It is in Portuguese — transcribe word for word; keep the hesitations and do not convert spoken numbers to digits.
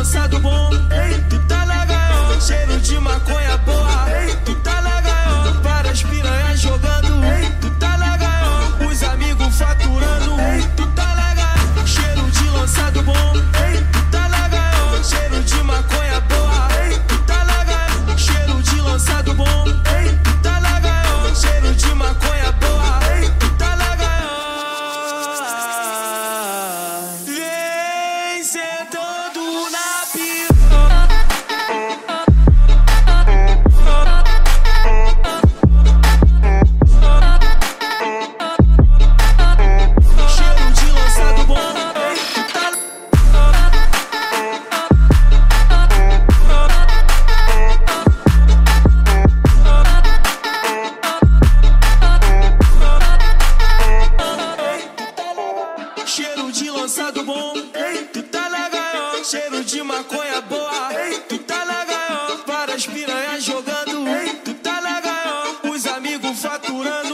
lançado bom, tu tá legal. Cheiro de maconha boa, tu tá legal. Várias piranhas jogando, tu tá legal. Os amigos faturando, tu tá legal. Cheiro de lançado bom, tu tá legal. Cheiro de maconha boa, tu tá legal. Cheiro de lançado bom, tu tá legal. Cheiro de maconha boa, tu tá legal. Vem sentando na piroca. Cheiro de lançado bom, tu tá cheiro de lançado bom, tu tá legal. Cheiro de maconha boa, tu tá legal. Várias piranhas jogando, tu tá legal. Os amigos faturando.